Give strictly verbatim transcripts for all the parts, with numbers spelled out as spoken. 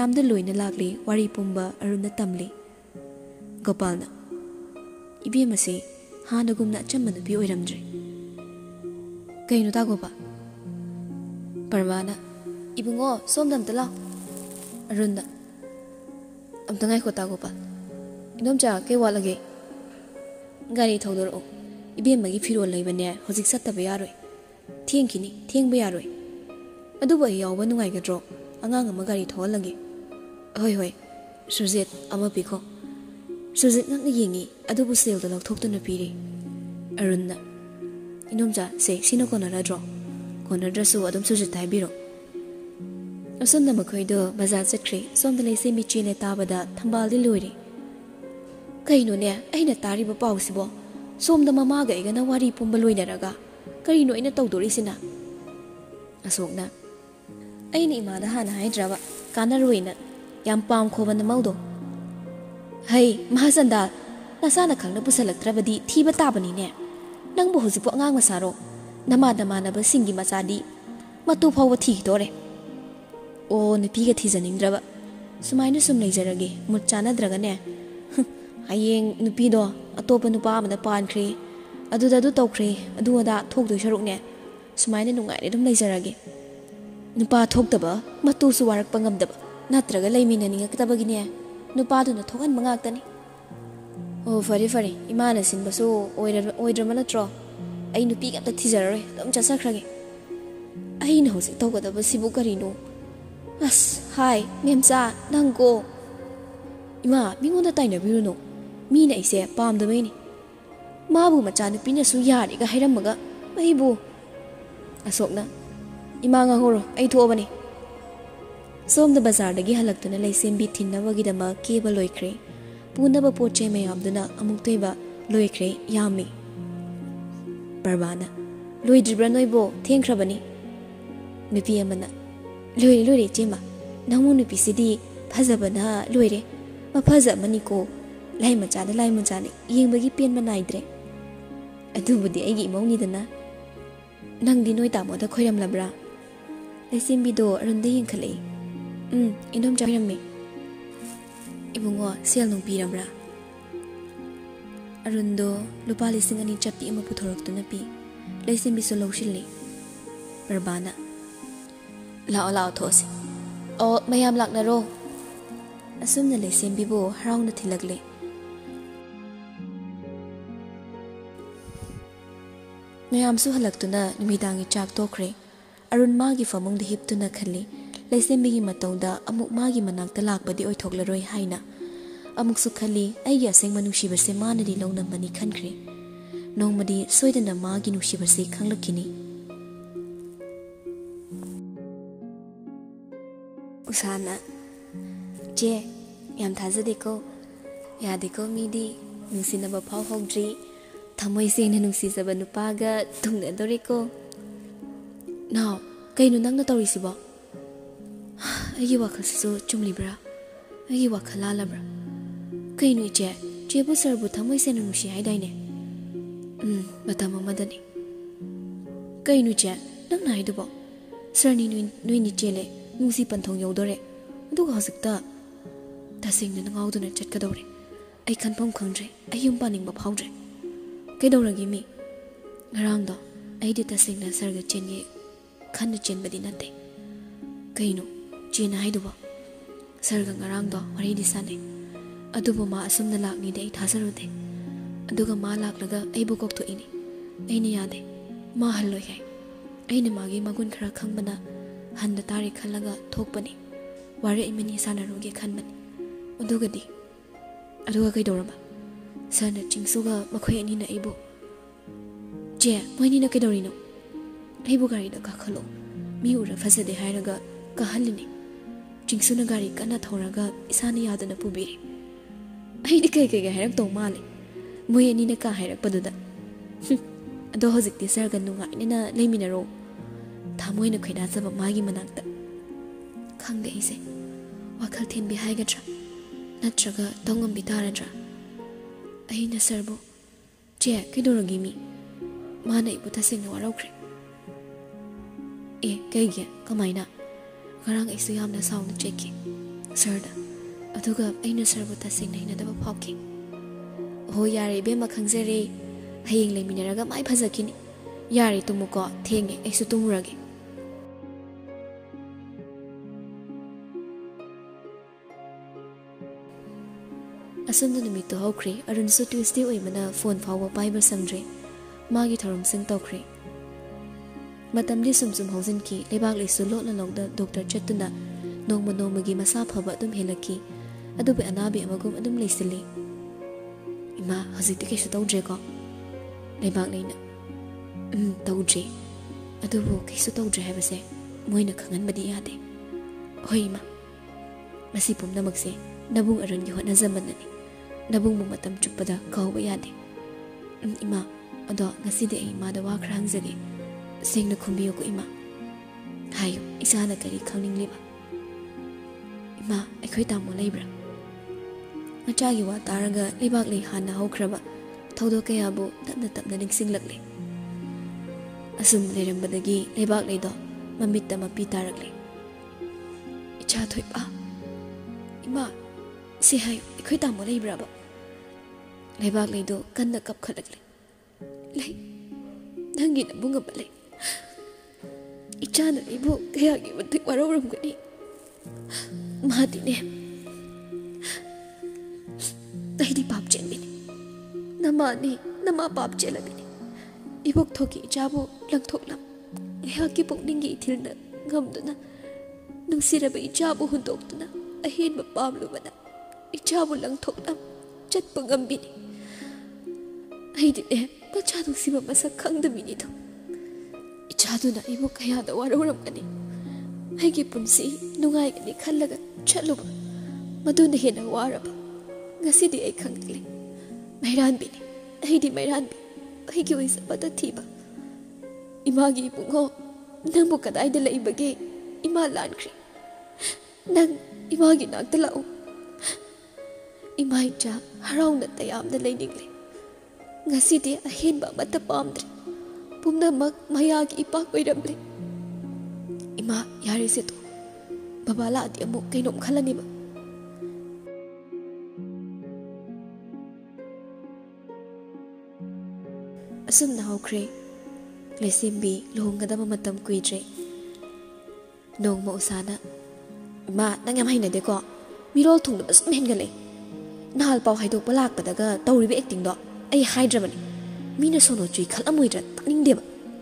ꯃꯌꯥꯝꯗ ꯂꯣꯏꯅ ꯂꯥꯛꯂꯤ ꯋꯥꯔꯤ ꯄꯨꯝꯕ ꯑꯔꯨꯟꯅ ꯇꯝꯂꯤ ꯒꯣꯄꯥꯜꯅ ꯏꯕꯦꯝ ꯑꯁꯤ ꯍꯥꯟꯅꯒꯨꯝꯅ ꯑꯆꯝꯕ ꯅꯨꯄꯤ ꯑꯣꯏꯔꯝꯗ꯭ꯔꯦ ꯀꯩꯅꯣ ꯇꯥ ꯒꯣꯄꯥꯜ ꯄꯔꯃꯥꯅ ꯏꯕꯨꯡꯉꯣ ꯁꯣꯝꯗ ꯑꯝꯇ ꯂꯥꯎ ꯑꯔꯨꯟꯅ ꯑꯝꯇ ꯉꯥꯏꯈꯣ ꯇꯥ ꯒꯣꯄꯥꯜ ꯏꯅꯣꯝꯆꯥ ꯀꯩ ꯋꯥꯠꯂꯒꯦ ꯒꯥꯔꯤ ꯊꯧꯗꯣꯔꯛꯑꯣ ꯏꯕꯦꯝꯃꯒꯤ ꯐꯤꯔꯣꯜ ꯂꯩꯕꯅꯦ ꯍꯧꯖꯤꯛ ꯆꯠꯇꯕ ꯌꯥꯔꯣꯏ ꯊꯦꯡꯈꯤꯅꯤ ꯊꯦꯡꯕ ꯌꯥꯔꯣꯏ ꯑꯗꯨꯕꯨ ꯑꯩ ꯌꯥꯎꯕ ꯅꯨꯡꯉꯥꯏꯒꯗ꯭ꯔꯣ ꯑꯉꯥꯡ ꯑꯃ ꯒꯥꯔꯤ ꯊꯧꯍꯜꯂꯒꯦ ꯍꯣꯏ ꯍꯣꯏ ꯁꯨꯔꯖꯦꯠ ꯑꯃ ꯄꯤꯈꯣ ꯁꯨꯔꯖꯦꯠ ꯉꯛꯅ ꯌꯦꯡꯉꯤ ꯑꯗꯨꯕꯨ ꯁꯦꯜꯗꯣ ꯂꯧꯊꯣꯛꯇꯨꯅ ꯄꯤꯔꯤ ꯑꯔꯨꯟꯅ ꯏꯅꯣꯝꯆꯥ ꯁꯦ ꯁꯤꯅ ꯀꯣꯟꯅꯔꯗ꯭ꯔꯣ ꯀꯣꯟꯅꯗ꯭ꯔꯁꯨ ꯑꯗꯨꯝ ꯁꯨꯔꯖꯦꯠꯇ ꯍꯥꯏꯕꯤꯔꯣ ꯑꯁꯨꯝꯅ ꯃꯈꯣꯏꯗꯣ ꯕꯖꯥꯔ ꯆꯠꯈ꯭ꯔꯦ ꯁꯣꯝꯗ ꯂꯩꯁꯦꯝꯕꯤ ꯆꯦꯜꯂꯦ ꯇꯥꯕꯗ ꯊꯝꯕꯥꯜꯗꯤ ꯂꯣꯏꯔꯦ ꯀꯩꯅꯣꯅꯦ ꯑꯩꯅ ꯇꯥꯔꯤꯕ ꯄꯥꯎꯁꯤꯕꯣ ꯁꯣꯝꯗ ꯃꯃꯥꯒ ꯑꯩꯒꯅ ꯋꯥꯔꯤ ꯄꯨꯝꯕ ꯂꯣꯏꯅꯔꯒ ꯀꯔꯤꯅꯣ ꯑꯩꯅ ꯇꯧꯗꯣꯔꯤꯁꯤꯅ ꯑꯁꯣꯛꯅ ꯑꯩꯅ ꯏꯃꯥꯗ ꯍꯥꯟꯅ ꯍꯥꯏꯗ꯭ꯔꯕ ꯀꯥꯟꯅꯔꯣꯏꯅ ꯌꯥꯝ ꯄꯥꯝꯈꯣꯕ ꯅꯃꯧꯗꯣ ꯍꯩ ꯃꯍꯥꯆꯟꯗꯥꯜ ꯅꯁꯥꯅ ꯈꯪꯅ ꯄꯨꯁꯜꯂꯛꯇ꯭ꯔꯕꯗꯤ ꯊꯤꯕ ꯇꯥꯕꯅꯤꯅꯦ ꯅꯪꯕꯨ ꯍꯧꯖꯤꯛꯄꯨ ꯑꯉꯥꯡ ꯃꯆꯥꯔꯣ ꯅꯃꯥ ꯅꯃꯥꯟꯅꯕꯁꯤꯡꯒꯤ ꯃꯆꯥꯗꯤ ꯃꯇꯨ ꯐꯥꯎꯕ ꯊꯤꯈꯤꯗꯣꯔꯦ ꯑꯣ ꯅꯨꯄꯤꯒ ꯊꯤꯖꯅꯤꯡꯗ꯭ꯔꯕ ꯁꯨꯃꯥꯏꯅ ꯁꯨꯝ ꯂꯩꯖꯔꯒꯦ ꯃꯨꯠ ꯆꯥꯟꯅꯗ꯭ꯔꯒꯅꯦ ꯍꯌꯦꯡ ꯅꯨꯄꯤꯗꯣ ꯑꯇꯣꯞꯄ ꯅꯨꯄꯥ ꯑꯃꯗ ꯄꯥꯟꯈ꯭ꯔꯦ ꯑꯗꯨꯗ ꯑꯗꯨ ꯇꯧꯈ꯭ꯔꯦ ꯑꯗꯨ ꯑꯗꯥ ꯊꯣꯛꯇꯣꯏ ꯁꯔꯨꯛꯅꯦ ꯁꯨꯃꯥꯏꯅ ꯅꯨꯡꯉꯥꯏꯅ ꯑꯗꯨꯝ ꯂꯩꯖꯔꯒꯦ ꯅꯨꯄꯥ ꯊꯣꯛꯇꯕ ꯃꯇꯨꯁꯨ ꯋꯥꯔꯛꯄ ꯉꯝꯗꯕ ꯅꯠꯇ꯭ꯔꯒ ꯂꯩꯃꯤꯟꯅꯅꯤꯡꯉꯛꯇꯕꯒꯤꯅꯦ ꯅꯨꯄꯥꯗꯨꯅ ꯊꯣꯛꯍꯟꯕ ꯉꯥꯛꯇꯅꯤ ꯑꯣ ꯐꯔꯦ ꯐꯔꯦ ꯏꯃꯥꯅ ꯁꯤꯟꯕꯁꯨ ꯑꯣꯏꯗ꯭ꯔꯕ ꯅꯠꯇ꯭ꯔꯣ ꯑꯩ ꯅꯨꯄꯤꯒ ꯑꯝꯇ ꯊꯤꯖꯔꯔꯣꯏ ꯑꯗꯨꯝ ꯆꯠꯆꯈ꯭ꯔꯒꯦ ꯑꯩꯅ ꯍꯧꯖꯤꯛ ꯇꯧꯒꯗꯕꯁꯤꯕꯨ ꯀꯔꯤꯅꯣ ꯑꯁ ꯍꯥꯏ ꯃꯦꯝꯆꯥ ꯅꯪꯀꯣ ꯏꯃꯥ ꯃꯤꯉꯣꯟꯗ ꯇꯥꯏꯅꯕꯤꯔꯨꯅꯨ ꯃꯤꯅ ꯑꯩꯁꯦ ꯄꯥꯝꯗꯕꯩꯅꯤ ꯃꯥꯕꯨ ꯃꯆꯥꯅꯨꯄꯤꯅꯁꯨ ꯌꯥꯔꯦꯒ ꯍꯥꯏꯔꯝꯃꯒ ꯑꯩꯕꯨ ꯑꯁꯣꯛꯅ ꯏꯃꯥ ꯉꯥꯡꯍꯧꯔꯣ ꯑꯩ ꯊꯣꯛꯑꯕꯅꯤ ꯁꯣꯝꯗ ꯕꯖꯥꯔꯗꯒꯤ ꯍꯜꯂꯛꯇꯨꯅ ꯂꯩꯁꯦꯝꯕꯤ ꯊꯤꯟꯅꯕꯒꯤꯗꯃꯛ ꯀꯦꯕ ꯂꯣꯏꯈ꯭ꯔꯦ ꯄꯨꯅꯕ ꯄꯣꯠ ꯆꯩ ꯃꯌꯥꯝꯗꯨꯅ ꯑꯃꯨꯛ ꯇꯣꯏꯕ ꯂꯣꯏꯈ꯭ꯔꯦ ꯌꯥꯝꯃꯤ ꯄꯔꯕꯥꯅ ꯂꯣꯏꯗ꯭ꯔꯤꯕ꯭ꯔꯥ ꯅꯣꯏꯕꯣ ꯊꯦꯡꯈ꯭ꯔꯕꯅꯤ ꯅꯨꯄꯤ ꯑꯃꯅ ꯂꯣꯏꯔꯦ ꯂꯣꯏꯔꯦ ꯏꯆꯦꯝꯃ ꯅꯪꯃꯨ ꯅꯨꯄꯤꯁꯤꯗꯤ ꯐꯖꯕꯅ ꯂꯣꯏꯔꯦ ꯃꯐꯖ ꯑꯃꯅꯤꯀꯣ ꯂꯥꯏ ꯃꯆꯥꯗ ꯂꯥꯏ ꯃꯆꯥꯅꯤ ꯌꯦꯡꯕꯒꯤ ꯄꯦꯟꯕ ꯅꯥꯏꯗ꯭ꯔꯦ ꯑꯗꯨꯕꯨꯗꯤ ꯑꯩꯒꯤ ꯏꯃꯧꯅꯤꯗꯅ ꯅꯪꯗꯤ ꯅꯣꯏ ꯇꯥꯃꯣꯗ ꯈꯣꯏꯔꯝꯂꯕ꯭ꯔꯥ ꯂꯩꯁꯦꯝꯕꯤꯗꯣ ꯑꯔꯨꯟꯗ ꯌꯦꯡꯈꯠꯂꯛꯏ ꯎꯝ ꯏꯅꯣꯝꯆꯥ ꯈꯣꯏꯔꯝꯃꯤ ꯏꯕꯨꯡꯉꯣ ꯁꯦꯜ ꯅꯨꯡ ꯄꯤꯔꯕ꯭ꯔꯥ ꯑꯔꯨꯟꯗꯣ ꯂꯨꯄꯥ ꯂꯤꯁꯤꯡ ꯑꯅꯤ ꯆꯞꯄꯤ ꯑꯃ ꯄꯨꯊꯣꯔꯛꯇꯨꯅ ꯄꯤ ꯂꯩꯁꯦꯝꯕꯤꯁꯨ ꯂꯧꯁꯤꯜꯂꯤ ꯄꯔꯕꯥꯅ ꯂꯥꯛꯑꯣ ꯂꯥꯛꯑꯣ ꯊꯣꯛꯑꯁꯤ ꯑꯣ ꯃꯌꯥꯝ ꯂꯥꯛꯅꯔꯣ ꯑꯁꯨꯝꯅ ꯂꯩꯁꯦꯝꯕꯤꯕꯨ ꯍꯔꯥꯎꯅ ꯊꯤꯜꯂꯛꯂꯦ ꯃꯌꯥꯝꯁꯨ ꯍꯜꯂꯛꯇꯨꯅ ꯅꯨꯃꯤꯗꯥꯡꯒꯤ ꯆꯥꯛ ꯇꯣꯛꯈ꯭ꯔꯦ ꯑꯔꯨꯟ ꯃꯥꯒꯤ ꯐꯃꯨꯡꯗ ꯍꯤꯞꯇꯨꯅ ꯈꯜꯂꯤ ꯂꯩꯁꯦꯝꯕꯤꯒꯤ ꯃꯇꯧꯗ ꯑꯃꯨꯛ ꯃꯥꯒꯤ ꯃꯅꯥꯛꯇ ꯂꯥꯛꯄꯗꯤ ꯑꯣꯏꯊꯣꯛꯂꯔꯣꯏ ꯍꯥꯏꯅ ꯑꯃꯨꯛꯁꯨ ꯈꯜꯂꯤ ꯑꯩꯒꯤ ꯑꯁꯦꯡꯕ ꯅꯨꯡꯁꯤꯕꯁꯦ ꯃꯥꯅꯗꯤ ꯂꯧꯅꯝꯃꯅꯤ ꯈꯟꯈ꯭ꯔꯦ ꯅꯣꯡꯃꯗꯤ ꯁꯣꯏꯗꯅ ꯃꯥꯒꯤ ꯅꯨꯡꯁꯤꯕꯁꯦ ꯈꯪꯂꯛꯈꯤꯅꯤ ꯎꯁꯥꯅ ꯆꯦ ꯌꯥꯝ ꯊꯥꯖꯗꯦꯀꯣ ꯌꯥꯗꯦꯀꯣ ꯃꯤꯗꯤ ꯅꯨꯡꯁꯤꯅꯕ ꯐꯥꯎ ꯍꯧꯗ꯭ꯔꯤ ꯊꯃꯣꯏ ꯁꯦꯡꯅ ꯅꯨꯡꯁꯤꯖꯕ ꯅꯨꯄꯥꯒ ꯊꯨꯡꯅꯗꯣꯔꯦꯀꯣ ꯅꯥꯎ ꯀꯩꯅꯣ ꯅꯪꯅ ꯇꯧꯔꯤꯁꯤꯕꯣ ꯑꯩꯒꯤ ꯋꯥꯈꯜꯁꯤꯁꯨ ꯆꯨꯝꯂꯤꯕ꯭ꯔꯥ ꯑꯩꯒꯤ ꯋꯥꯈꯜ ꯂꯥꯜꯂꯕ꯭ꯔꯥ ꯀꯩꯅꯣ ꯏꯆꯦ ꯆꯦꯕꯨ ꯁꯔꯕꯨ ꯊꯃꯣꯏ ꯁꯦꯡꯅ ꯅꯨꯡꯁꯤ ꯍꯥꯏꯗꯥꯏꯅꯦ ꯎꯝ ꯃꯇꯝ ꯑꯃꯗꯅꯤ ꯀꯩꯅꯣ ꯏꯆꯦ ꯅꯪꯅ ꯍꯥꯏꯗꯨꯕꯣ ꯁꯔꯅꯤ ꯅꯣꯏꯅꯤ ꯆꯦꯜꯂꯦ ꯅꯨꯡꯁꯤ ꯄꯟꯊꯧ ꯌꯧꯗꯣꯔꯦ ꯑꯗꯨꯒ ꯍꯧꯖꯤꯛꯇ ꯇꯁꯦꯡꯅ ꯉꯥꯎꯗꯨꯅ ꯆꯠꯀꯗꯧꯔꯦ ꯑꯩ ꯈꯟꯐꯝ ꯈꯪꯗ꯭ꯔꯦ ꯑꯩ ꯌꯨꯝ ꯄꯥꯅꯤꯡꯕ ꯐꯥꯎꯗ꯭ꯔꯦ ꯀꯩꯗꯧꯔꯒꯦ ꯃꯤ ꯉꯔꯥꯡꯗꯣ ꯑꯩꯗꯤ ꯇꯁꯦꯡꯅ ꯁꯔꯒ ꯆꯦꯟꯒꯦ ꯈꯟꯅ ꯆꯦꯟꯕꯗꯤ ꯅꯠꯇꯦ ꯀꯩꯅꯣ ꯆꯦꯅ ꯍꯥꯏꯗꯨꯕꯣ ꯁꯔꯒ ꯉꯔꯥꯡꯗꯣ ꯋꯥꯔꯤꯗꯤ ꯁꯥꯟꯅꯩ ꯑꯗꯨꯕꯨ ꯃꯥ ꯑꯁꯨꯝꯅ ꯂꯥꯛꯅꯤꯗꯤ ꯑꯩ ꯊꯥꯖꯔꯨꯗꯦ ꯑꯗꯨꯒ ꯃꯥ ꯂꯥꯛꯂꯒ ꯑꯩꯕꯨ ꯀꯧꯊꯣꯛꯏꯅꯤ ꯑꯩꯅ ꯌꯥꯗꯦ ꯃꯥ ꯍꯜꯂꯣꯏ ꯍꯥꯏ ꯑꯩꯅ ꯃꯥꯒꯤ ꯃꯒꯨꯟ ꯈꯔ ꯈꯪꯕꯅ ꯍꯟꯗ ꯇꯥꯔꯦ ꯈꯜꯂꯒ ꯊꯣꯛꯄꯅꯤ ꯋꯥꯔꯛꯏꯃꯅꯤ ꯁꯥꯟꯅꯔꯨꯒꯦ ꯈꯟꯕꯅꯤ ꯑꯗꯨꯒꯗꯤ ꯑꯗꯨꯒ ꯀꯩꯗꯧꯔꯕ ꯁꯔꯅ ꯆꯤꯡꯁꯨꯒ ꯃꯈꯣꯏ ꯑꯅꯤꯅ ꯑꯩꯕꯨ ꯆꯦ ꯃꯣꯏꯅꯤꯅ ꯀꯩꯗꯧꯔꯤꯅꯣ ꯑꯩꯕꯨ ꯒꯥꯔꯤꯗ ꯀꯥꯈꯠꯂꯣ ꯃꯤ ꯎꯔ ꯐꯖꯗꯦ ꯍꯥꯏꯔꯒ ꯀꯥꯍꯜꯂꯤꯅꯤ ꯆꯤꯡꯁꯨꯅ ꯒꯥꯔꯤ ꯀꯟꯅ ꯊꯧꯔꯒ ꯏꯁꯥꯅ ꯌꯥꯗꯅ ꯄꯨꯕꯤꯔꯤ ꯑꯩꯗꯤ ꯀꯩ ꯀꯩꯒ ꯍꯥꯏꯔꯛꯇꯧ ꯃꯥꯜꯂꯤ ꯃꯣꯏ ꯑꯅꯤꯅ ꯀꯥ ꯍꯥꯏꯔꯛꯄꯗꯨꯗ ꯑꯗꯣ ꯍꯧꯖꯤꯛꯇꯤ ꯁꯔꯒ ꯅꯨꯡꯉꯥꯏꯅ ꯂꯩꯃꯤꯟꯅꯔꯣ ꯊꯃꯣꯏꯅ ꯈꯣꯏꯗꯥꯖꯕ ꯃꯥꯒꯤ ꯃꯅꯥꯛꯇ ꯈꯪꯗꯦ ꯑꯩꯁꯦ ꯋꯥꯈꯜ ꯊꯤꯟꯕꯤ ꯍꯥꯏꯒꯗ꯭ꯔꯥ ꯅꯠꯇ꯭ꯔꯒ ꯇꯧꯉꯝꯕꯤ ꯇꯥꯔꯗ꯭ꯔꯥ ꯑꯩꯅ ꯁꯔꯕꯨ ꯆꯦ ꯀꯩꯗꯧꯔꯒꯦ ꯃꯤ ꯃꯥꯅ ꯑꯩꯕꯨ ꯇꯁꯦꯡꯅ ꯋꯥꯔꯧꯈ꯭ꯔꯦ ꯑꯦ ꯀꯩꯒꯤ ꯀꯃꯥꯏꯅ ꯉꯔꯥꯡ ꯑꯩꯁꯨ ꯌꯥꯝꯅ ꯁꯥꯎꯅ ꯆꯠꯈꯤ ꯁꯔꯗ ꯑꯗꯨꯒ ꯑꯩꯅ ꯁꯔꯕꯨ ꯇꯁꯦꯡꯅ ꯍꯩꯅꯗꯕ ꯐꯥꯎꯈꯤ ꯍꯣꯏ ꯌꯥꯔꯦ ꯏꯕꯦꯝꯃ ꯈꯪꯖꯔꯦ ꯍꯌꯦꯡ ꯂꯩꯃꯤꯟꯅꯔꯒ ꯃꯥꯏ ꯐꯖꯈꯤꯅꯤ ꯌꯥꯔꯦ ꯇꯨꯝꯃꯨꯀꯣ ꯊꯦꯡꯉꯦ ꯑꯩꯁꯨ ꯇꯨꯝꯃꯨꯔꯒꯦ ꯑꯁꯨꯝꯅ ꯅꯨꯃꯤꯠꯇꯨ ꯍꯧꯈ꯭ꯔꯦ ꯑꯔꯨꯟꯁꯨ ꯇ꯭ꯌꯨꯁꯗꯦ ꯑꯣꯏꯕꯅ ꯐꯣꯟ ꯐꯥꯎꯕ ꯄꯥꯏꯕ ꯁꯪꯗ꯭ꯔꯦ ꯃꯥꯒꯤ ꯊꯧꯔꯝꯁꯤꯡ ꯇꯧꯈ꯭ꯔꯦ ꯃꯇꯝꯗꯤ ꯁꯨꯝ ꯁꯨꯝ ꯍꯧꯖꯤꯟꯈꯤ ꯂꯩꯕꯥꯛ ꯂꯩꯁꯨ ꯂꯣꯠꯅ ꯂꯧꯗ ꯗꯣꯛꯇꯔ ꯆꯠꯇꯨꯅ ꯅꯣꯡꯃ ꯅꯣꯡꯃꯒꯤ ꯃꯁꯥ ꯐꯕ ꯑꯗꯨꯝ ꯍꯦꯜꯂꯛꯈꯤ ꯑꯗꯨꯕꯨ ꯑꯅꯥꯕꯤ ꯑꯃꯒꯨꯝ ꯑꯗꯨꯝ ꯂꯩꯁꯤꯜꯂꯤ ꯏꯃꯥ ꯍꯧꯖꯤꯛꯇꯤ ꯀꯩꯁꯨ ꯇꯧꯗ꯭ꯔꯦꯀꯣ ꯂꯩꯕꯥꯛ ꯂꯩꯅ ꯎꯝ ꯇꯧꯗ꯭ꯔꯦ ꯑꯗꯨꯕꯨ ꯀꯩꯁꯨ ꯇꯧꯗ꯭ꯔꯦ ꯍꯥꯏꯕꯁꯦ ꯃꯣꯏꯅ ꯈꯪꯍꯟꯕꯗꯤ ꯌꯥꯗꯦ ꯍꯣꯏ ꯏꯃꯥ ꯃꯁꯤ ꯄꯨꯝꯅꯃꯛꯁꯦ ꯅꯕꯨꯡ ꯑꯔꯨꯟꯒꯤ ꯍꯣꯠꯅꯖꯃꯟꯅꯅꯤ ꯅꯕꯨꯡꯕꯨ ꯃꯇꯝ ꯆꯨꯞꯄꯗ ꯀꯥꯎꯕ ꯌꯥꯗꯦ ꯎꯝ ꯏꯃꯥ ꯑꯗꯣ ꯉꯁꯤꯗꯤ ꯑꯩ ꯏꯃꯥꯗ ꯋꯥ ꯈꯔ ꯍꯪꯖꯒꯦ ꯁꯦꯡꯅ ꯈꯨꯝꯕꯤꯌꯨꯀꯣ ꯏꯃꯥ ꯍꯥꯏꯌꯨ ꯏꯆꯥꯅ ꯀꯔꯤ ꯈꯪꯅꯤꯡꯂꯤꯕ ꯏꯃꯥ ꯑꯩꯈꯣꯏ ꯇꯥꯃꯣ ꯂꯩꯕ꯭ꯔꯥ ꯃꯆꯥꯒꯤ ꯋꯥ ꯇꯥꯔꯒ ꯂꯩꯕꯥꯛ ꯂꯩ ꯍꯥꯟꯅ ꯍꯧꯈ꯭ꯔꯕ ꯊꯧꯗꯣꯛ ꯀꯌꯥꯕꯨ ꯇꯞꯅ ꯇꯞꯅ ꯅꯤꯡꯁꯤꯡꯂꯛꯂꯦ ꯑꯁꯨꯝ ꯂꯩꯔꯝꯕꯗꯒꯤ ꯂꯩꯕꯥꯛ ꯂꯩꯗꯣ ꯃꯃꯤꯠꯇ ꯃꯄꯤ ꯇꯥꯔꯛꯂꯦ ꯏꯆꯥ ꯊꯣꯏꯕ ꯏꯃꯥ ꯁꯤ ꯍꯥꯏꯌꯨ ꯑꯩꯈꯣꯏ ꯇꯥꯃꯣ ꯂꯩꯕ꯭ꯔꯥꯕ ꯂꯩꯕꯥꯛ ꯂꯩꯗꯣ ꯀꯟꯅ ꯀꯞꯈꯠꯂꯛꯂꯦ ꯂꯩ ꯅꯪꯒꯤ ꯅꯕꯨꯡ ꯑꯃ ꯂꯩ ꯏꯆꯥꯅ ꯑꯩꯕꯨ ꯀꯌꯥꯒꯤ ꯃꯇꯤꯛ ꯋꯥꯔꯧꯔꯝꯒꯅꯤ ꯃꯥꯗꯤꯅꯦ ꯑꯩꯗꯤ ꯄꯥꯞ ꯆꯦꯟꯕꯤꯅꯤ ꯅꯃꯥꯅꯤ ꯅꯃꯥ ꯄꯥꯞ ꯆꯦꯜꯂꯕꯤꯅꯤ ꯏꯕꯣꯛ ꯊꯣꯛꯀꯤ ꯏꯆꯥꯕꯨ ꯂꯪꯊꯣꯛꯂꯝ ꯑꯩꯍꯥꯛꯀꯤ ꯄꯨꯛꯅꯤꯡꯒꯤ ꯏꯊꯤꯜꯅ ꯉꯝꯗꯨꯅ ꯅꯨꯡꯁꯤꯔꯕ ꯏꯆꯥꯕꯨ ꯍꯨꯟꯗꯣꯛꯇꯨꯅ ꯑꯍꯦꯟꯕ ꯄꯥꯝꯂꯨꯕꯅ ꯏꯆꯥꯕꯨ ꯂꯪꯊꯣꯛꯂꯝ ꯆꯠꯄ ꯉꯝꯕꯤꯅꯤ ꯑꯩꯗꯤꯅꯦ ꯃꯆꯥ ꯅꯨꯡꯁꯤꯕ ꯃꯁꯛ ꯈꯪꯗꯕꯤꯅꯤꯗꯣ 이차도나 이보 kayada warauramgani aigi punsi nungaigani khallaga chatluba maduna hena waraba ngasidi ai khangli mairanbini aidi mairanbi aigi oisabada thiba imagi bungo nambu kadaida laibage ima lankri nang imagi nakta lau imai cha harauna tayamda lainingli ngasidi ahenba mata pamdri pumnamak mayagi ipak oiramle ima yari se to baba la adi amu kainom khalani ba asum na hokre lesimbi lohongadaba matam kuidre nongma usana ma nang yam haina de ko mirol thung da sum hengale nahal paw haidok balak padaga tawribe acting do ai haidrabani mina sono chui khalamoidra taning deba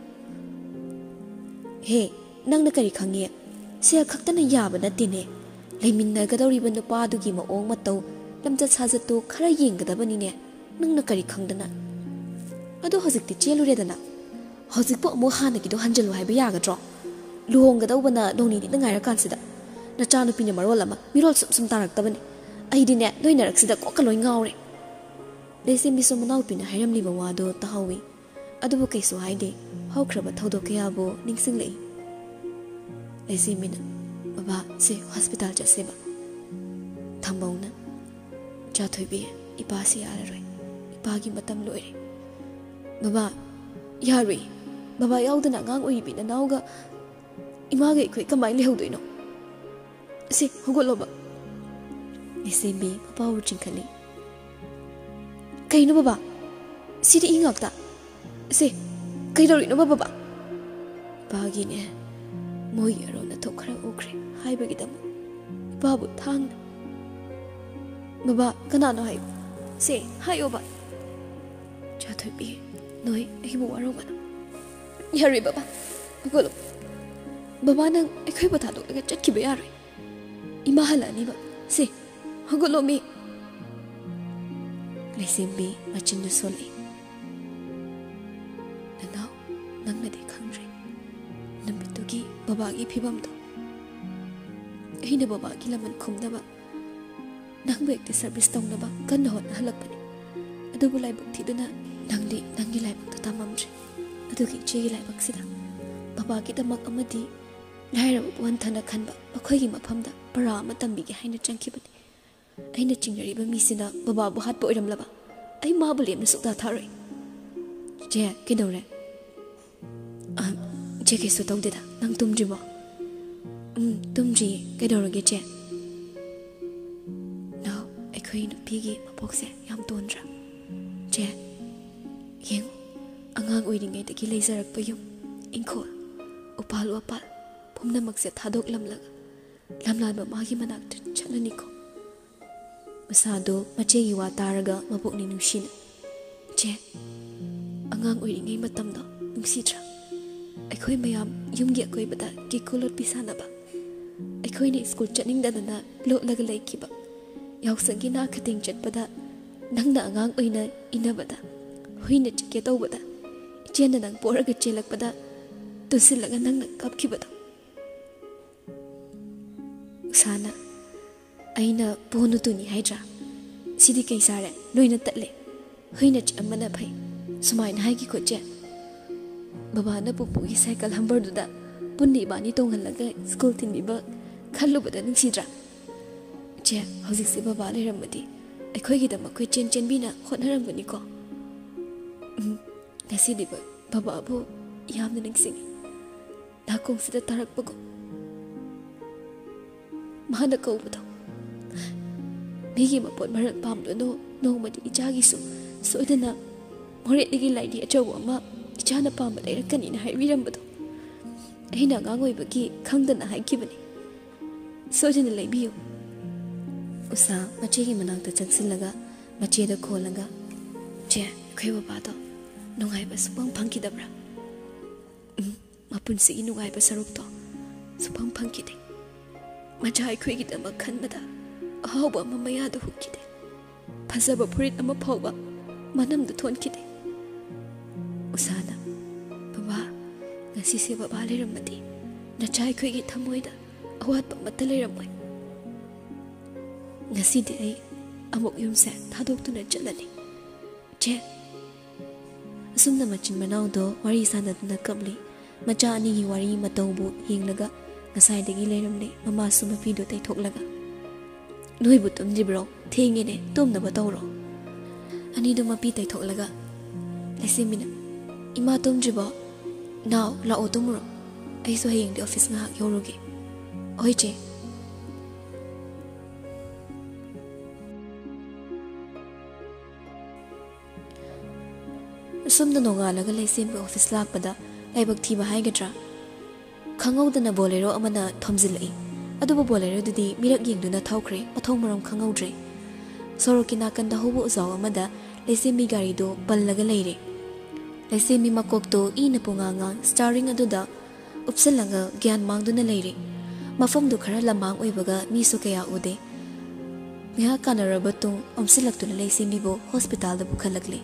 he nang na kari khangi se khaktana yaba na tine leiminna gadawri ban pa du gi ma ong ma taw lamja saja to khara yenggadabani ne nang na kari khangdana ado hojik ti chelure dana hojik po mo hana gi do hanjalo haiba yaga dro luhong gadawbana dongni ni ngaira kansida na chanu pinya marol ama mirol sum sum tarak tabani ai di ne noi narak sida ko kaloi ngawre lesim biso manau pina hairam liba wado tahawi adubu kaisu haide hawkraba thodo kayabo ningsing lei lesimina baba se hospital ja seba thambawna cha thoibi ipa si araroi ipa gi matam loire baba yarui baba yaudana ngang oibi na nauga ima ge khoi kamai lehaudoino se hugoloba lesimbi papa u chingkhali kaino baba sidi ingakta se kaidori no baba bagi ne moi arona to khara ukre haibagi dam babu thang baba kana no hai se hayo ba cha thobi noi ai bu waro bana yari baba golo baba nang ekhoi ba thado ga chat ki ba yari ima halani ba se hagolo mi lesimbi machin du soli nanau nang na de khangre namitugi baba gi phibam to eina baba gi laman khumna ba nang bek te service tong na ba kan hot halak pani adu bu lai bak thiduna nang di nang gi lai bak ta tamam je adu gi che gi lai bak sida baba gi tamak amadi laira wan thana khan ba akhoi gi mafam da para ma tambi gi haina changki bani aina chingnari ba mi sina baba bu hat bo iram laba ai ma bu lem na sukta tharoi je kidore a je ke su tong de da nang tum ji bo um tum ji ke dor ge che ꯑꯩꯈꯣꯏ ꯅꯨꯄꯤꯒꯤ ꯃꯄꯣꯛꯁꯦ ꯌꯥꯝ ꯇꯣꯟꯗ꯭ꯔꯥ ꯆꯦ ꯌꯦꯡꯉꯨ ꯑꯉꯥꯡ ꯑꯣꯏꯔꯤꯉꯩꯗꯒꯤ ꯂꯩꯖꯔꯛꯄ ꯌꯨꯝ ꯏꯪꯈꯣꯜ ꯎꯄꯥꯜ ꯋꯥꯄꯥꯜ ꯄꯨꯝꯅꯃꯛꯁꯦ ꯊꯥꯗꯣꯛꯂꯝꯂꯒ ꯂꯝꯂꯥꯟꯕ ꯃꯥꯒꯤ ꯃꯅꯥꯛꯇ ꯆꯠꯂꯅꯤꯀꯣ ꯃꯁꯥꯗꯣ ꯃꯆꯦꯒꯤ ꯋꯥ ꯇꯥꯔꯒ ꯃꯄꯨꯛꯅꯤꯡ ꯅꯨꯡꯁꯤꯅ ꯆꯦ ꯑꯉꯥꯡ ꯑꯣꯏꯔꯤꯉꯩ ꯃꯇꯝꯗꯣ ꯅꯨꯡꯁꯤꯗ꯭ꯔꯥ ꯑꯩꯈꯣꯏ ꯃꯌꯥꯝ ꯌꯨꯝꯒꯤ ꯑꯀꯣꯏꯕꯗ ꯀꯦꯀꯨ ꯂꯣꯠꯄꯤ ꯁꯥꯟꯅꯕ ꯑꯩꯈꯣꯏꯅ ꯁ꯭ꯀꯨꯜ ꯆꯠꯅꯤꯡꯗꯗꯅ ꯂꯣꯠꯂꯒ ꯂꯩꯈꯤꯕ ꯌꯥꯎꯁꯪꯒꯤ ꯅꯥ ꯈꯇꯦꯡ ꯆꯠꯄꯗ ꯅꯪꯅ ꯑꯉꯥꯡ ꯑꯣꯏꯅ ꯏꯟꯅꯕꯗ ꯍꯨꯏꯅ ꯆꯤꯛꯀꯦ ꯇꯧꯕꯗ ꯏꯆꯦꯅ ꯅꯪ ꯄꯣꯔꯒ ꯆꯦꯜꯂꯛꯄꯗ ꯇꯨꯁꯤꯜꯂꯒ ꯅꯪꯅ ꯀꯞꯈꯤꯕꯗꯣ ꯎꯁꯥꯅ ꯑꯩꯅ ꯄꯣꯅꯨ ꯇꯨꯅꯤ ꯍꯥꯏꯗ꯭ꯔꯥ ꯁꯤꯗꯤ ꯀꯩ ꯁꯥꯔꯦ ꯂꯣꯏꯅ ꯇꯠꯂꯦ ꯍꯨꯏꯅ ꯆꯤꯛꯑꯝꯕꯅ ꯐꯩ ꯁꯨꯃꯥꯏꯅ ꯍꯥꯏꯒꯤ ꯈꯣꯠꯆꯦ ꯕꯕꯥꯅ ꯄꯨꯄꯨꯒꯤ ꯁꯥꯏꯀꯜ ꯍꯝꯕꯔꯗꯨꯗ ꯄꯨꯟꯅ ꯏꯕꯥꯅꯤ ꯇꯣꯡꯍꯜꯂꯒ ꯁ꯭ꯀꯨꯜ ꯊꯤꯟꯕꯤꯕ ꯈꯜꯂꯨꯕꯗ ꯅꯨꯡꯁꯤꯗ꯭ꯔꯥ ꯆꯦ ꯍꯧꯖꯤꯛꯁꯦ ꯕꯕꯥ ꯂꯩꯔꯝꯃꯗꯤ ꯑꯩꯈꯣꯏꯒꯤꯗꯃꯛ ꯑꯩꯈꯣꯏ ꯆꯦꯟ ꯆꯦꯟꯕꯤꯅ ꯍꯣꯠꯅꯔꯝꯒꯅꯤꯀꯣ ꯎꯝ ꯉꯁꯤꯗꯤ ꯕꯕꯥꯕꯨ ꯌꯥꯝꯅ ꯅꯤꯡꯁꯤꯡꯉꯤ ꯅꯥꯀꯣꯡꯁꯤꯗ ꯇꯥꯔꯛꯄꯒꯨꯝ ꯃꯥꯅ ꯀꯧꯕꯗꯣ ꯃꯤꯒꯤ ꯃꯄꯣꯠ ꯃꯔꯛ ꯄꯥꯝꯗꯨꯅ ꯅꯣꯡꯃꯗꯤ ꯏꯆꯥꯒꯤꯁꯨ ꯁꯣꯏꯗꯅ ꯃꯣꯔꯦꯗꯒꯤ ꯂꯥꯏꯗꯤ ꯑꯆꯧꯕ ꯑꯃ ꯏꯆꯥꯅ ꯄꯥꯝꯕ ꯂꯩꯔꯛꯀꯅꯤꯅ ꯍꯥꯏꯕꯤꯔꯝꯕꯗꯣ ꯑꯩꯅ ꯑꯉꯥꯡ ꯑꯣꯏꯕꯒꯤ ꯈꯪꯗꯅ ꯍꯥꯏꯈꯤꯕꯅꯤ ꯁꯣꯏꯗꯅ ꯂꯩꯕꯤꯌꯨ ꯎꯁꯥ ꯃꯆꯦꯒꯤ ꯃꯅꯥꯛꯇ ꯆꯪꯁꯤꯜꯂꯒ ꯃꯆꯦꯗ ꯈꯣꯜꯂꯒ ꯆꯦ ꯑꯩꯈꯣꯏ ꯕꯕꯥꯗꯣ ꯅꯨꯡꯉꯥꯏꯕ ꯁꯨꯐꯪ ꯐꯪꯈꯤꯗꯕ꯭ꯔꯥ ꯎꯝ ꯃꯄꯨꯟꯁꯤꯒꯤ ꯅꯨꯡꯉꯥꯏꯕ ꯁꯔꯨꯛꯇꯣ ꯁꯨꯐꯪ ꯐꯪꯈꯤꯗꯦ ꯃꯆꯥ ꯑꯩꯈꯣꯏꯒꯤꯗꯃꯛ ꯈꯟꯕꯗ ꯑꯍꯥꯎꯕ ꯑꯃ ꯃꯌꯥꯗ ꯍꯨꯛꯈꯤꯗꯦ ꯐꯖꯕ ꯐꯨꯔꯤꯠ ꯑꯃ ꯐꯥꯎꯕ ꯃꯅꯝꯗ ꯊꯣꯟꯈꯤꯗꯦ ꯎꯁꯥꯅ ꯕꯕꯥ ꯉꯁꯤꯁꯦ ꯕꯕꯥ ꯂꯩꯔꯝꯃꯗꯤ ꯅꯆꯥ ꯑꯩꯈꯣꯏꯒꯤ ꯊꯃꯣꯏꯗ ꯑꯋꯥꯠꯄ ꯑꯃꯠꯇ ꯂꯩꯔꯝꯃꯣꯏ ꯉꯁꯤꯗꯤ ꯑꯩ ꯑꯃꯨꯛ ꯌꯨꯝꯁꯦ ꯊꯥꯗꯣꯛꯇꯨꯅ ꯆꯠꯂꯅꯤ ꯆꯦ ꯑꯁꯨꯝꯅ ꯃꯆꯤꯟ ꯃꯅꯥꯎꯗꯣ ꯋꯥꯔꯤ ꯁꯥꯟꯅꯗꯨꯅ ꯀꯞꯂꯤ ꯃꯆꯥ ꯑꯅꯤꯒꯤ ꯋꯥꯔꯤ ꯃꯇꯧꯕꯨ ꯌꯦꯡꯂꯒ ꯉꯁꯥꯏꯗꯒꯤ ꯂꯩꯔꯝꯂꯦ ꯃꯃꯥꯁꯨ ꯃꯄꯤꯗꯣ ꯇꯩꯊꯣꯛꯂꯒ ꯅꯣꯏꯕꯨ ꯇꯨꯝꯗ꯭ꯔꯤꯕ꯭ꯔꯣ ꯊꯦꯡꯉꯦꯅꯦ ꯇꯨꯝꯅꯕ ꯇꯧꯔꯣ ꯑꯅꯤꯗꯣ ꯃꯄꯤ ꯇꯩꯊꯣꯛꯂꯒ ꯂꯩꯁꯦꯝꯕꯤꯅ ꯏꯃꯥ ꯇꯨꯝꯗ꯭ꯔꯤꯕꯣ ꯅꯥꯎ ꯂꯥꯛꯑꯣ ꯇꯨꯝꯃꯨꯔꯣ ꯑꯩꯁꯨ ꯍꯌꯦꯡꯗꯤ ꯑꯣꯐꯤꯁ ꯉꯥꯏꯍꯥꯛ ꯌꯧꯔꯨꯒꯦ ꯍꯣꯏ ꯆꯦ ꯑꯁꯨꯝꯅ ꯅꯣꯡꯉꯥꯜꯂꯒ ꯂꯩꯁꯦꯝꯕꯤ ꯑꯣꯐꯤꯁ ꯂꯥꯛꯄꯗ ꯂꯥꯏꯕꯛ ꯊꯤꯕ ꯍꯥꯏꯒꯗ꯭ꯔꯥ ꯈꯪꯍꯧꯗꯅ ꯕꯣꯂꯦꯔꯣ ꯑꯃꯅ ꯊꯣꯝꯖꯤꯜꯂꯛꯏ ꯑꯗꯨꯕꯨ ꯕꯣꯂꯦꯔꯣꯗꯨꯗꯤ ꯃꯤꯔꯛ ꯌꯦꯡꯗꯨꯅ ꯊꯧꯈ꯭ꯔꯦ ꯃꯊꯣꯡ ꯃꯔꯝ ꯈꯪꯍꯧꯗ꯭ꯔꯦ ꯁꯣꯔꯣꯛꯀꯤ ꯅꯥꯀꯟꯗ ꯍꯧꯕ ꯎꯖꯥꯎ ꯑꯃꯗ ꯂꯩꯁꯦꯝꯕꯤ ꯒꯥꯔꯤꯗꯣ ꯄꯜꯂꯒ ꯂꯩꯔꯦ ꯂꯩꯁꯦꯝꯕꯤ ꯃꯀꯣꯛꯇꯣ ꯏꯅ ꯄꯨꯡꯉꯥꯡꯉꯥꯡ ꯁ꯭ꯇꯥꯔꯤꯡ ꯑꯗꯨꯗ ꯎꯞꯁꯜꯂꯒ ꯒ꯭ꯌꯥꯟ ꯃꯥꯡꯗꯨꯅ ꯂꯩꯔꯦ ꯃꯐꯝꯗꯨ ꯈꯔ ꯂꯝꯃꯥꯡ ꯑꯣꯏꯕꯒ ꯃꯤꯁꯨ ꯀꯌꯥ ꯎꯗꯦ ꯉꯥꯏꯍꯥꯛ ꯀꯥꯟꯅꯔꯕ ꯇꯨꯡ ꯑꯣꯝꯁꯤꯜꯂꯛꯇꯨꯅ ꯂꯩꯁꯦꯝꯕꯤꯕꯨ ꯍꯣꯁꯄꯤꯇꯥꯜꯗ ꯄꯨꯈꯠꯂꯛꯂꯤ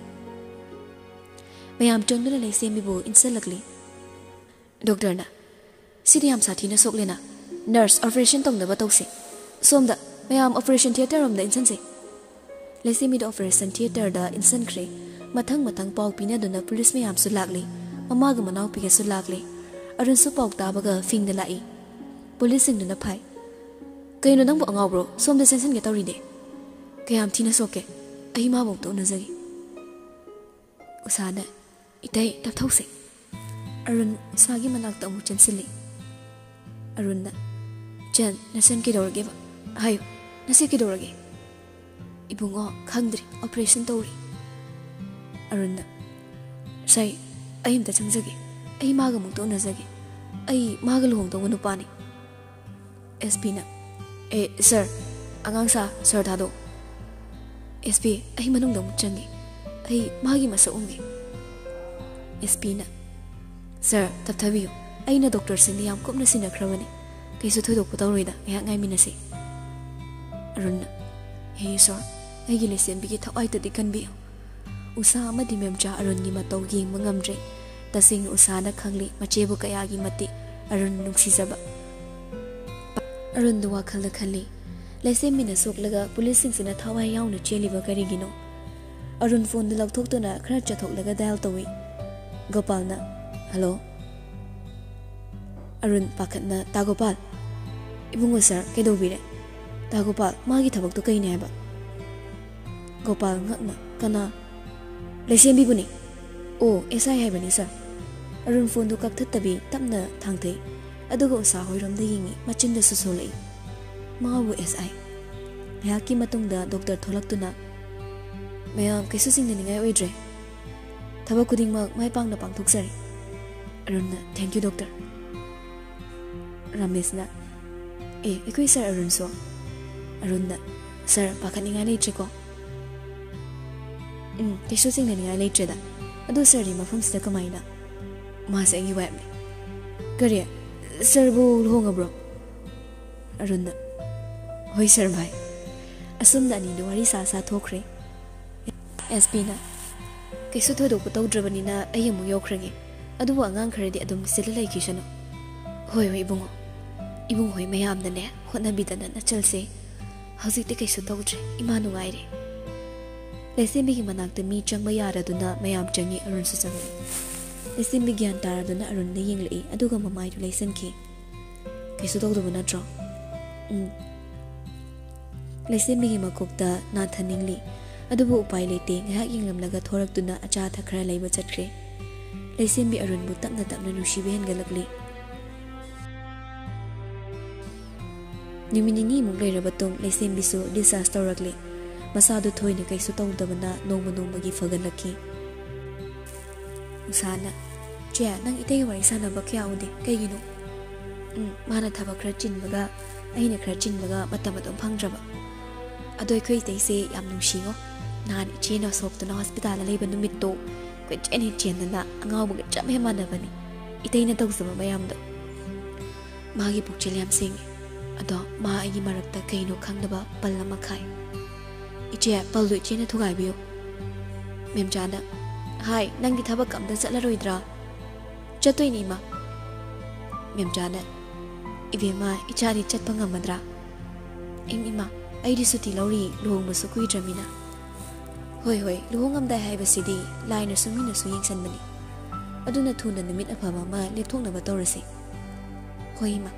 ꯃꯌꯥꯝ ꯆꯪꯗꯨꯅ ꯂꯩꯁꯦꯝꯕꯤꯕꯨ ꯏꯟꯁꯤꯜꯂꯛꯂꯤ ꯗꯣꯛꯇꯔꯅ ꯁꯤꯗꯤ ꯌꯥꯝ ꯁꯥꯊꯤꯅ ꯁꯣꯛꯂꯦꯅ ꯅꯔꯁ ꯑꯣꯄꯔꯦꯁꯟ ꯇꯧꯅꯕ ꯇꯧꯁꯤ ꯁꯣꯝꯗ ꯃꯌꯥꯝ ꯑꯣꯄꯔꯦꯁꯟ ꯊꯤꯌꯦꯇꯔꯔꯣꯝꯗ ꯏꯟꯁꯤꯟꯁꯤ ꯂꯩꯁꯦꯝꯕꯤꯗ ꯑꯣꯄꯔꯦꯁꯟ ꯊꯤꯌꯦꯇꯔꯗ ꯏꯟꯁꯤꯟꯈ꯭ꯔꯦ ꯃꯊꯪ ꯃꯊꯪ ꯄꯥꯎ ꯄꯤꯅꯗꯨꯅ ꯄꯨꯂꯤꯁ ꯃꯌꯥꯝꯁꯨ ꯂꯥꯛꯂꯤ ꯃꯃꯥꯒ ꯃꯅꯥꯎꯄꯤꯒꯁꯨ ꯂꯥꯛꯂꯤ ꯑꯔꯨꯟꯁꯨ ꯄꯥꯎ ꯇꯥꯕꯒ ꯐꯤꯡꯅ ꯂꯥꯛꯏ ꯄꯨꯂꯤꯁꯁꯤꯡꯗꯨꯅ ꯐꯥꯏ ꯀꯩꯅꯣ ꯅꯪꯕꯨ ꯑꯉꯥꯎꯕ꯭ꯔꯣ ꯁꯣꯝꯗ ꯆꯦꯟꯁꯤꯟꯒꯦ ꯇꯧꯔꯤꯅꯦ ꯀꯌꯥꯝ ꯊꯤꯅ ꯁꯣꯛꯀꯦ ꯑꯩ ꯃꯥꯕꯨꯛꯇ ꯎꯅꯖꯒꯦ ꯎꯁꯥꯅ ꯏꯇꯩ ꯇꯞꯊꯧꯁꯤ ꯑꯔꯨꯟ ꯎꯁꯥꯒꯤ ꯃꯅꯥꯛꯇ ꯑꯃꯨꯛ ꯆꯦꯟꯁꯤꯜꯂꯤ ꯑꯔꯨꯟꯅ ꯆꯟ ꯅꯆꯟ ꯀꯩꯗꯧꯔꯒꯦꯕ ꯍꯥꯏꯌꯨ ꯅꯁꯤ ꯀꯩꯗꯧꯔꯒꯦ ꯏꯕꯨꯡꯉꯣ ꯈꯪꯗ꯭ꯔꯤ ꯑꯣꯄꯔꯦꯁꯟ ꯇꯧꯔꯤ ꯑꯔꯨꯟꯅ ꯁꯥꯏ ꯑꯩ ꯑꯝꯇ ꯆꯪꯖꯒꯦ ꯑꯩ ꯃꯥꯒ ꯑꯃꯨꯛꯇ ꯎꯅꯖꯒꯦ ꯑꯩ ꯃꯥꯒ ꯂꯨꯍꯣꯡꯗꯧꯕ ꯅꯨꯄꯥꯅꯤ ꯑꯦꯁ ꯄꯤꯅ ꯑꯦ ꯁꯔ ꯑꯉꯥꯡ ꯁꯥ ꯁꯔ ꯊꯥꯗꯣꯛ ꯑꯦꯁ ꯄꯤ ꯑꯩ ꯃꯅꯨꯡꯗ ꯑꯃꯨꯛ ꯆꯪꯒꯦ ꯑꯩ ꯃꯥꯒꯤ ꯃꯁꯛ ꯎꯝꯒꯦ ꯑꯦꯁ ꯄꯤꯅ ꯁꯔ ꯇꯞꯊꯕꯤꯌꯨ ꯑꯩꯅ ꯗꯣꯛꯇꯔꯁꯤꯡꯗ ꯌꯥꯝ ꯀꯨꯞꯅ ꯁꯤꯟꯅꯈ꯭ꯔꯕꯅꯤ ꯀꯩꯁꯨ ꯊꯣꯏꯗꯣꯛꯄ ꯇꯧꯔꯣꯏꯗ ꯉꯥꯏꯍꯥꯛ ꯉꯥꯏꯃꯤꯟꯅꯁꯤ ꯑꯔꯨꯟꯅ ꯍꯦ ꯏꯁꯣꯔ ꯑꯩꯒꯤ ꯂꯩꯁꯦꯝꯕꯤꯒꯤ ꯊꯋꯥꯏꯗꯗꯤ ꯀꯟꯕꯤꯌꯨ ꯎꯁꯥ ꯑꯃꯗꯤ ꯃꯦꯝꯆꯥ ꯑꯔꯨꯟꯒꯤ ꯃꯇꯧ ꯌꯦꯡꯕ ꯉꯝꯗ꯭ꯔꯦ ꯇꯁꯦꯡꯅ ꯎꯁꯥꯅ ꯈꯪꯂꯤ ꯃꯆꯦꯕꯨ ꯀꯌꯥꯒꯤ ꯃꯇꯤꯛ ꯑꯔꯨꯟ ꯅꯨꯡꯁꯤꯖꯕ ꯑꯔꯨꯟꯗꯨ ꯋꯥꯈꯜꯗ ꯈꯜꯂꯤ ꯂꯩꯁꯦꯝꯕꯤꯅ ꯁꯣꯛꯂꯒ ꯄꯨꯂꯤꯁꯁꯤꯡꯁꯤꯅ ꯊꯋꯥꯏ ꯌꯥꯎꯅ ꯆꯦꯜꯂꯤꯕ ꯀꯔꯤꯒꯤꯅꯣ ꯑꯔꯨꯟ ꯐꯣꯟꯗꯨ ꯂꯧꯊꯣꯛꯇꯨꯅ ꯈꯔ ꯆꯠꯊꯣꯛꯂꯒ ꯗꯥꯏꯜ ꯇꯧꯏ ꯒꯣꯄꯥꯜꯅ ꯍꯜꯂꯣ ꯑꯔꯨꯟ ꯄꯥꯈꯠꯅ ꯇꯥ ꯒꯣꯄꯥꯜ ꯏꯕꯨꯡꯉꯣ ꯁꯔ ꯀꯩꯗꯧꯕꯤꯔꯦ ꯇꯥ ꯒꯣꯄꯥꯜ ꯃꯥꯒꯤ ꯊꯕꯛꯇꯨ ꯀꯩꯅꯤ ꯍꯥꯏꯕ ꯒꯣꯄꯥꯜ ꯉꯛꯅ ꯀꯅꯥ ꯂꯩꯁꯦꯝꯕꯤꯕꯨꯅꯤ ꯑꯣ ꯑꯦꯁ ꯑꯥꯏ ꯍꯥꯏꯕꯅꯤ ꯁꯔ ꯑꯔꯨꯟ ꯐꯣꯟꯗꯨ ꯀꯛꯊꯠꯇꯕꯤ ꯇꯞꯅ ꯊꯥꯡꯊꯩ ꯑꯗꯨꯒ ꯎꯁꯥ ꯍꯣꯏꯔꯣꯝꯗ ꯌꯦꯡꯉꯤ ꯃꯆꯤꯟꯗꯁꯨ ꯁꯣꯜꯂꯛꯏ ꯃꯥꯕꯨ ꯑꯦꯁ ꯑꯥꯏ ngayaki matungda doctor tholaktuna mayam kaisu singningai oidre thaba kudingmak mai pangna pangthoksari Arunna thank you doctor Ramesna eh ekoi sir Arun so Arunna sir pakhaningai leitre ko um kaisu singningai leitre da adu sir ri mafam sida kamaina ma se ngi wam kare sir bu longa bro Arunna hoi sir bhai asumda ni do wari sa sa thokre S P na kaisu thodo ko tawdrabani na ayamu yokhrage adu wa ngang kharedi adum sila lai kishano hoi hoi bungo ibung hoi mayam da ne hotna bidana na chalse hausi te kaisu tawdre imanu ngaire lesembi gi manak te mi changba yara duna mayam changi Arun su changi lesembi gyan tara duna Arun ne yinglei aduga mamai du leisen ki kaisu tawdbu na tro um lesembi gi makokta na thaningli adubu upai lete ngahak yinglamlaga thoraktuna acha thakra leiba chatre lesembi Arun bu tapna tapna nusiben galakli Niminini mung leirabatung lesembi su disaster rakli masadu thoine kaisu tawdabana noma noma gi fagalaki usana che nang itei wari sana bakya ude kaigino um mana thaba khra chinbaga aina khra chinbaga matam matam phangdraba adoi khoi teise yam nungsingo nan ichena soktuna hospital la leiba numitto ko cheni chenna angawba cham he manabani iteina tawsaba mayamdo magi pukchel yam sing ado ma agi marakta kaino khangdaba pallama khai iche pallu ichena thugai biyo memjana hai nangi thabak amda chatlaroidra chatoi ni ma memjana ibema ichari chatpa ngamadra engima aidi suti lauri lohong su kui dramina hoi hoi lohong amda haiba sidi laina sumina su yingsan bani aduna thuna nimit afaba ma lepthokna ba tawrasi hoi ma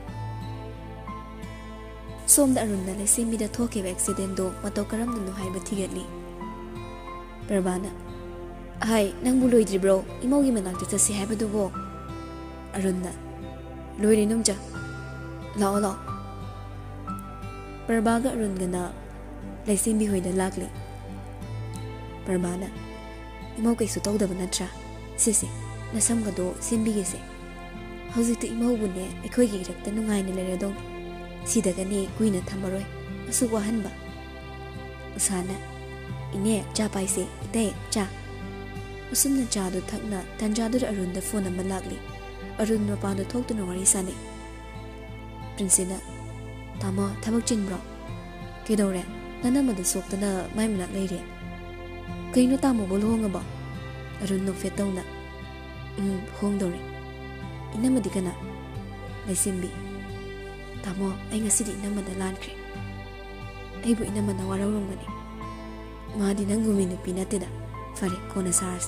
somda Arunna lesembi da thoke accident do mataw karam nu haiba thigatli Prabana hai nang bu loidri bro imogi manak ta si haiba du bo Arunna loiri numja lao lao Parbaga Arun gana lesembi hoida lakli Parmana imau kaisu tawdaba natra sisi nasam gado sembi gese haujitu imau bune ekhoi gi rakta nungai ne lere dong sidaga ne kuina thamaroi asu wahanba usana ine cha paise ite cha usumna cha do thakna tanja dur Arun da phone number lakli Arun no pa do thoktu no wari sane Princena tama thabak chin bro kedore nana madu soktana mai minak leire kaino tamo bol honga ba Arun no fetawna um hong dore ina madi kana lesimbi tamo ai ngasi di nama da lankre ai bu ina mana warawrong gani madi nangumi nu pinate da fare kona sarsi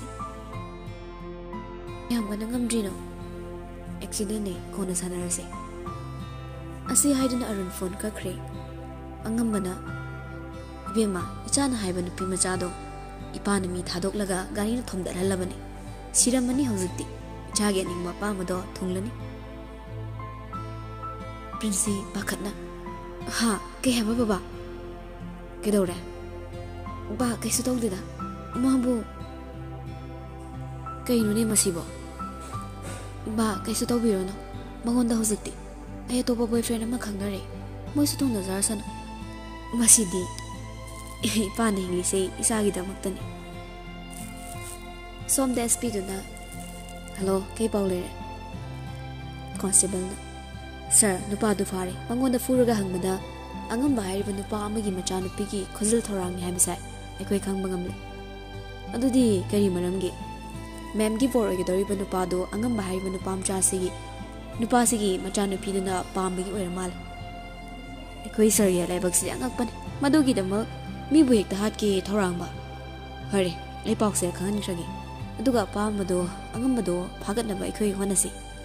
yam gana ngamdri no accident ne kona sanarase asi haiduna Arun phone ka khre angambana bema ichana haiba nupi machado ipana mi thadok laga gari na thomda halabani siramani hawjukti chage ning mapa mado thonglani Prince pakatna ha ke haba baba ke dore ba ke su tawde da mabu kai nu ne masibo ba ke su tawbiro no mangonda hawjukti ay to boyfriend ama khangnare moi su thong nazar san masidi ipa ne ingli se isagi da maktani som the S P duna hello ke paule constable na sir nupa du fare mangonda furuga hangmada angam bahari bu nupa amagi macha nupi gi khojil thorang ni habisa ekoi khangba ngamle adudi kari maramgi ma'am gi bor gi dori bu nupa do angam bahari bu nupa amcha sigi nupa sigi macha nupi duna pambagi oirmal ekoi sir ya laibak si angakpan madugi dama mi bu hekta hat ki thorang ba hare lai pauk se khan ragi aduga pamado angam bado phagat na ba ekoi honasi